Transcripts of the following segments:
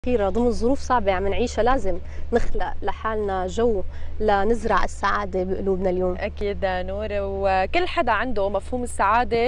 أخيرة ضمن ظروف صعبة عم نعيشها لازم نخلق لحالنا جو لنزرع السعادة بقلوبنا اليوم. أكيد نور، وكل حدا عنده مفهوم السعادة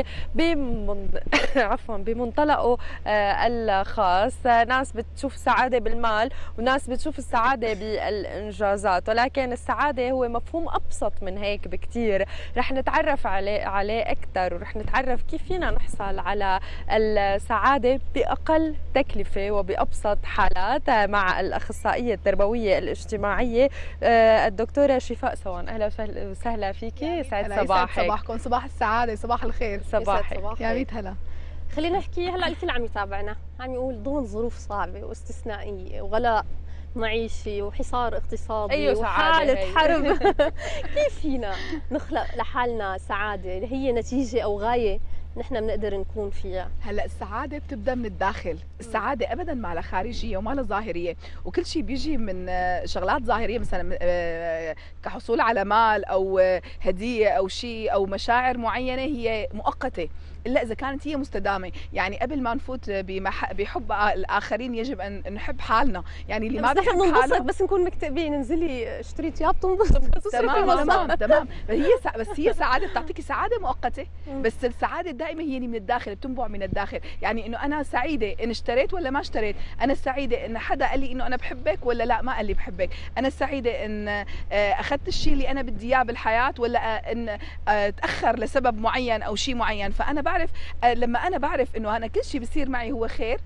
عفوا بمنطلقه الخاص. ناس بتشوف السعادة بالمال وناس بتشوف السعادة بالإنجازات، ولكن السعادة هو مفهوم أبسط من هيك بكتير. رح نتعرف عليه أكثر، ورح نتعرف كيف فينا نحصل على السعادة بأقل تكلفة وبأبسط حالات مع الأخصائية التربوية الاجتماعية الدكتورة شفاء سوان. أهلا وسهلا فيكي، يسعد صباحك. صباحكم، صباح السعادة، صباح الخير. صباحك يا ميت هلا. خلينا نحكي هلا، الكل عم يتابعنا عم يقول ضمن ظروف صعبة واستثنائية وغلاء معيشي وحصار اقتصادي أيوة وحالة هي. حرب كيف فينا نخلق لحالنا سعادة اللي هي نتيجة أو غاية نحن بنقدر نكون فيها؟ هلا السعادة بتبدا من الداخل، السعادة ابدا ما لها خارجية وما لها ظاهرية، وكل شيء بيجي من شغلات ظاهرية، مثلا كحصول على مال او هدية او شيء او مشاعر معينة هي مؤقتة، الا اذا كانت هي مستدامه. يعني قبل ما نفوت بحب الاخرين يجب ان نحب حالنا، يعني اللي ما بس نحن بيحب بننبسط حاله بس نكون مكتئبين، انزلي اشتري ثياب تنبسط. تمام بس هي سعاده بتعطيكي سعاده مؤقته، بس السعاده دائما هي اللي من الداخل، بتنبع من الداخل. يعني انه انا سعيده ان اشتريت ولا ما اشتريت، انا سعيده ان حدا قال لي انه انا بحبك ولا لا ما قال لي بحبك، انا سعيده ان اخذت الشيء اللي انا بدي اياه بالحياه ولا ان تاخر لسبب معين او شيء معين. فانا بعرف لما انا بعرف انه انا كل شيء بصير معي هو خير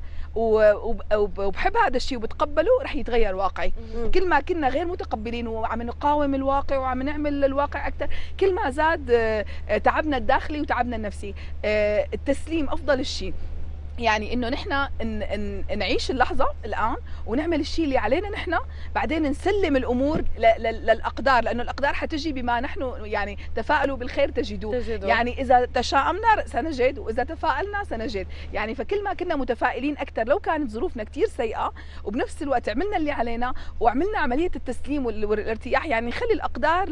وبحب هذا الشيء وبتقبله، رح يتغير واقعي. كل ما كنا غير متقبلين وعم نقاوم الواقع وعم نعمل الواقع اكثر، كل ما زاد تعبنا الداخلي وتعبنا النفسي. التسليم افضل الشيء، يعني انه نحن نعيش اللحظه الان ونعمل الشيء اللي علينا نحن، بعدين نسلم الامور للاقدار، لانه الاقدار حتجي بما نحن يعني تفاءلوا بالخير تجدوه. يعني اذا تشاءمنا سنجد واذا تفاءلنا سنجد. يعني فكل ما كنا متفائلين اكثر، لو كانت ظروفنا كثير سيئه وبنفس الوقت عملنا اللي علينا وعملنا عمليه التسليم والارتياح، يعني نخلي الاقدار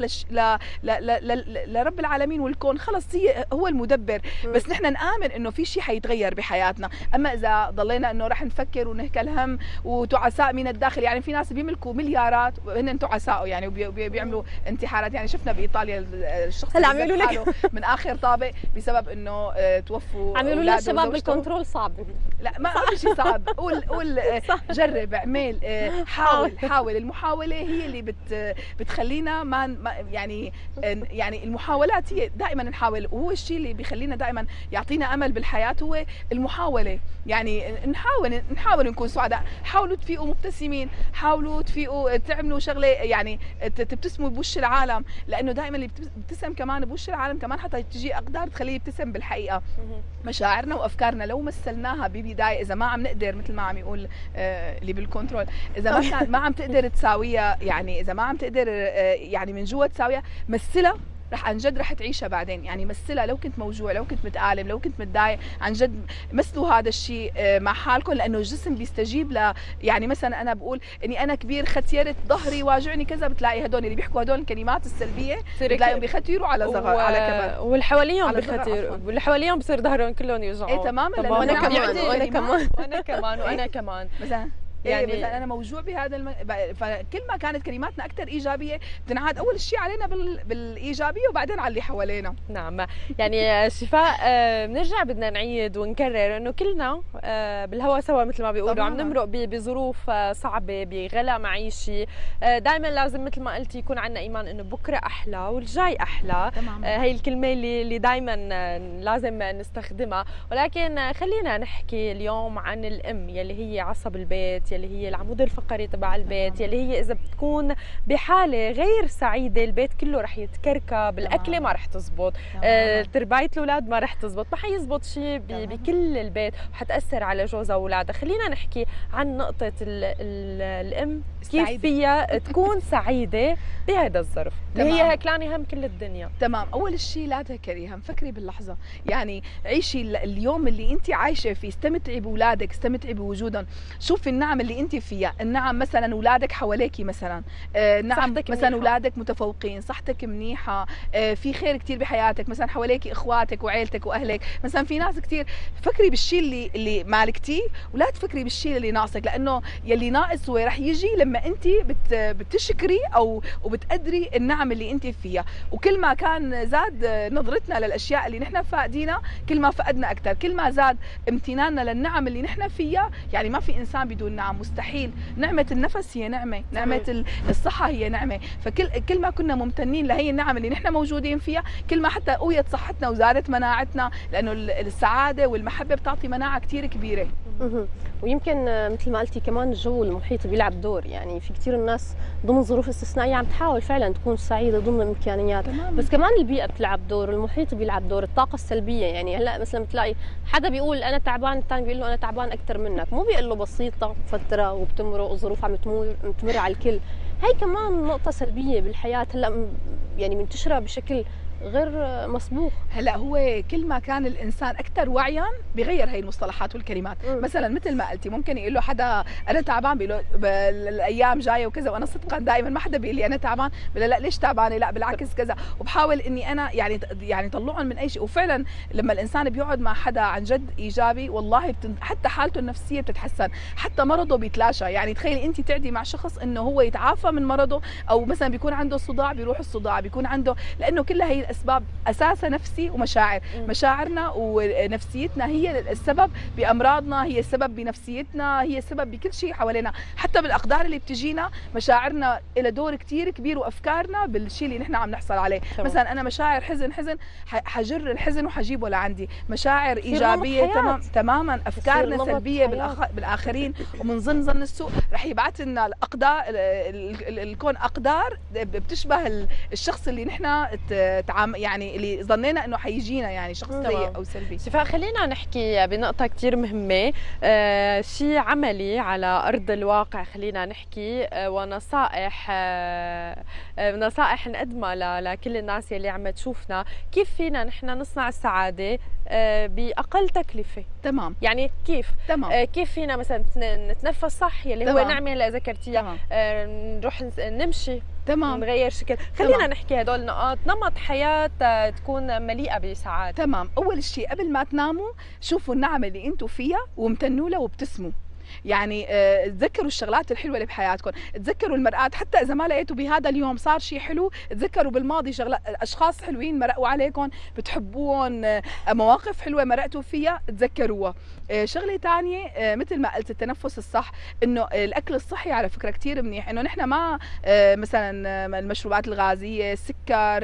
لرب العالمين والكون، خلص هو المدبر. بس نحن نآمن انه في شيء حيتغير بحياتنا. اما اذا ضلينا انه رح نفكر ونهكى الهم وتعساء من الداخل، يعني في ناس بيملكوا مليارات وهن تعساء يعني وبيعملوا انتحارات. يعني شفنا بايطاليا الشخص هلا عم يقولوا لك من اخر طابق بسبب انه توفوا، عم يقولوا لنا الشباب بالكنترول صعب. لا ما في شيء صعب، قول جرب، اعمل، حاول. المحاوله هي اللي بتخلينا ما يعني المحاولات هي دائما نحاول، وهو الشيء اللي بيخلينا دائما يعطينا امل بالحياه هو المحاوله. يعني نحاول نكون سعداء، حاولوا تفيقوا مبتسمين، حاولوا تفيقوا تعملوا شغله يعني تبتسموا بوش العالم، لانه دائما اللي بيبتسم كمان بوش العالم كمان حتى تجي اقدار تخليه يبتسم بالحقيقه. مشاعرنا وافكارنا لو مثلناها ببدايه، اذا ما عم نقدر مثل ما عم يقول اللي بالكنترول، اذا ما عم تقدر تساويها، يعني اذا ما عم تقدر يعني من جوا تساويها، مثلها رح عن جد رح تعيشها بعدين. يعني مثلها، لو كنت موجوع، لو كنت متألم، لو كنت متضايق، عن جد مثلوا هذا الشيء مع حالكم، لانه الجسم بيستجيب يعني مثلا انا بقول اني انا كبير ختيرت ظهري واجعني كذا، بتلاقي هدول اللي بيحكوا هدول الكلمات السلبيه بتلاقيهم بيختيروا على صغر على كبر، واللي حواليهم بيختيروا، واللي حواليهم بصير ظهرهم كلهم يوجعوا. ايه تماما. وانا كمان مثلا يعني مثلا انا موجوع بهذا فكل ما كانت كلماتنا اكثر ايجابيه بتنعاد اول شيء علينا بالايجابيه وبعدين على اللي حوالينا. نعم. يعني شفاء، بنرجع بدنا نعيد ونكرر انه كلنا بالهوا سوا مثل ما بيقولوا، عم نمرق بظروف صعبه، بغلاء معيشي. دائما لازم مثل ما قلتي يكون عندنا ايمان انه بكره احلى والجاي احلى. هي الكلمه اللي دائما لازم نستخدمها. ولكن خلينا نحكي اليوم عن الام يلي هي عصب البيت، يلي هي العمود الفقري تبع البيت، يلي هي اذا بتكون بحاله غير سعيده البيت كله رح يتكركب، الاكله ما رح تزبط، تربايه الاولاد ما رح تزبط، ما حيزبط شيء بكل البيت، وحتاثر على جوزها واولادها. خلينا نحكي عن نقطه الام، كيف فيها تكون سعيده بهذا الظرف اللي هي هكلاني هم كل الدنيا. تمام. اول شيء لا تهكري هم، فكري باللحظه، يعني عيشي اليوم اللي انت عايشه فيه، استمتعي باولادك، استمتعي بوجودهم، شوفي النعم النعم اللي انت فيها، النعم مثلا اولادك حواليكي مثلا، نعم مثلا اولادك متفوقين، صحتك منيحه، في خير كثير بحياتك، مثلا حواليكي اخواتك وعيلتك واهلك. مثلا في ناس كثير فكري بالشيء اللي مالكتيه ولا تفكري بالشيء اللي ناقصك، لانه يلي ناقص هو رح يجي لما انت بتشكري او وبتقدري النعم اللي انت فيها. وكل ما كان زاد نظرتنا للاشياء اللي نحن فاقدينها كل ما فقدنا اكثر، كل ما زاد امتناننا للنعم اللي نحن فيها. يعني ما في انسان بدون نعم، مستحيل. نعمه النفس هي نعمه، نعمه الصحه هي نعمه، فكل ما كنا ممتنين لهي النعم اللي نحن موجودين فيها كل ما حتى قويت صحتنا وزادت مناعتنا، لانه السعاده والمحبه بتعطي مناعه كثير كبيره. ويمكن مثل ما قلتي كمان الجو المحيط بيلعب دور. يعني في كثير الناس ضمن ظروف استثنائيه عم تحاول فعلا تكون سعيده ضمن الامكانيات، بس كمان البيئه بتلعب دور، المحيط بيلعب دور، الطاقه السلبيه. يعني هلا مثلا بتلاقي حدا بيقول انا تعبان، الثاني بيقول له انا تعبان اكثر منك، مو بيقول له بسيطه فتره وبتمرق وظروف عم تمر على الكل. هي كمان نقطه سلبيه بالحياه هلا يعني منتشره بشكل غير مسبوق. هلا هو كل ما كان الانسان اكثر وعيا بغير هي المصطلحات والكلمات. مثلا مثل ما قلتي ممكن يقول له حدا انا تعبان، بيقول له الايام جايه وكذا، وانا صدقا دائما ما حدا بيقول لي انا تعبان، بقول لا ليش تعبانه، لا بالعكس كذا، وبحاول اني انا يعني طلعهم من اي شيء. وفعلا لما الانسان بيقعد مع حدا عن جد ايجابي والله حتى حالته النفسيه بتتحسن، حتى مرضه بيتلاشى. يعني تخيلي انت تعدي مع شخص انه هو يتعافى من مرضه، او مثلا بيكون عنده صداع بيروح الصداع، بيكون عنده، لانه كلها هي الاسباب اساسها نفسي ومشاعر. مشاعرنا ونفسيتنا هي السبب بامراضنا، هي السبب بنفسيتنا، هي السبب بكل شيء حوالينا، حتى بالاقدار اللي بتجينا. مشاعرنا لها دور كثير كبير، وافكارنا بالشيء اللي نحن عم نحصل عليه. مثلا انا مشاعر حزن حجر الحزن وحجيبه لعندي، مشاعر ايجابيه تماما افكارنا سلبيه بالاخرين ومن ظن السوء رح يبعث لنا الاقدار، الكون اقدار بتشبه الشخص اللي نحن يعني اللي ظنينا انه حيجينا يعني شخص سيء او سلبي. شفاء، خلينا نحكي بنقطه كثير مهمه، شيء عملي على ارض الواقع، خلينا نحكي نصائح نقدمها لكل الناس يلي عم تشوفنا، كيف فينا نحن نصنع السعاده باقل تكلفه. تمام. يعني كيف؟ تمام. كيف فينا مثلا نتنفس صح يلي تمام. هو نعمه هلا ذكرتيها، نروح نمشي، تمام، نغير شكل. خلينا تمام. نحكي هدول النقاط، نمط حياه تكون مليئه بسعاده. تمام. اول شيء قبل ما تناموا شوفوا النعمه اللي انتم فيها وامتنوا لها وابتسموا. يعني تذكروا الشغلات الحلوه اللي بحياتكم، تذكروا المرآة، حتى اذا ما لقيتوا بهذا اليوم صار شيء حلو تذكروا بالماضي شغلات، اشخاص حلوين مرقوا عليكم بتحبوهم، مواقف حلوه مرقتوا فيها تذكروها. شغله ثانيه مثل ما قلت التنفس الصح، انه الاكل الصحي على فكره كثير منيح، انه نحن ما مثلا المشروبات الغازيه، السكر،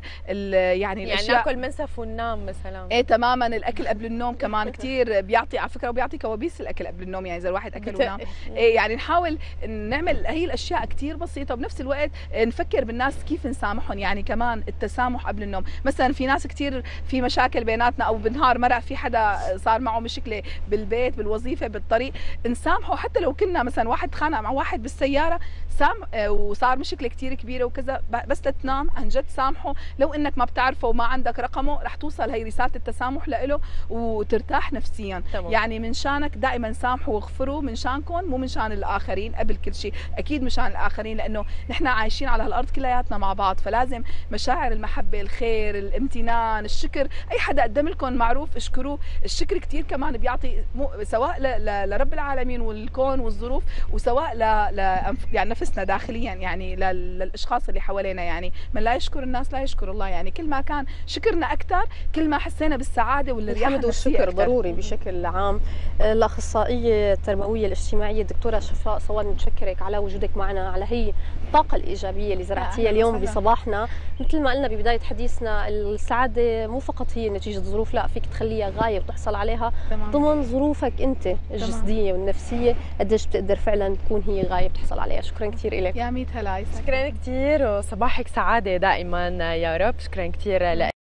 يعني الاشياء، ناكل منسف وننام مثلا. ايه تماما. الاكل قبل النوم كمان كثير بيعطي على فكره، وبيعطي كوابيس الاكل قبل النوم. يعني اذا الواحد اكل ونام، إيه يعني نحاول نعمل هي الاشياء كثير بسيطه، وبنفس الوقت نفكر بالناس كيف نسامحهم. يعني كمان التسامح قبل النوم. مثلا في ناس كثير في مشاكل بيناتنا، او بالنهار مرق في حدا صار معه مشكله بالبيت، بالوظيفه، بالطريق، نسامحه. حتى لو كنا مثلا واحد تخانق مع واحد بالسياره وصار مشكله كثير كبيره وكذا، بس تنام عن جد سامحه. لو انك ما بتعرفه وما عندك رقمه رح توصل هي رساله التسامح له وترتاح نفسيا. طبعا. يعني من شانك دائما سامحوا واغفروا، من شانكم مو من شان الاخرين قبل كل شيء، اكيد من شان الاخرين، لانه نحن عايشين على هالارض كلياتنا مع بعض، فلازم مشاعر المحبه، الخير، الامتنان، الشكر. اي حدا قدم لكم معروف اشكروه. الشكر كثير كمان بيعطي سواء لرب العالمين والكون والظروف، وسواء يعني نفسنا داخليا، يعني للاشخاص اللي حوالينا. يعني من لا يشكر الناس لا يشكر الله. يعني كل ما كان شكرنا اكثر كل ما حسينا بالسعاده والرياحه النفسيه. والشكر ضروري بشكل عام. الاخصائيه التربويه الاجتماعيه الدكتوره شفاء صوان، متشكرك على وجودك معنا، على هي الطاقه الايجابيه اللي زرعتيها اليوم بصباحنا. مثل ما قلنا ببدايه حديثنا، السعاده مو فقط هي نتيجه ظروف، لا، فيك تخليها غايه وتحصل عليها ضمن ظروفك انت الجسديه والنفسيه، قديش بتقدر فعلا تكون هي غايه بتحصل عليها. شكرا كثير لك. يا ميت هلا. شكرا كثير، وصباحك سعاده دائما يا رب. شكرا كثير.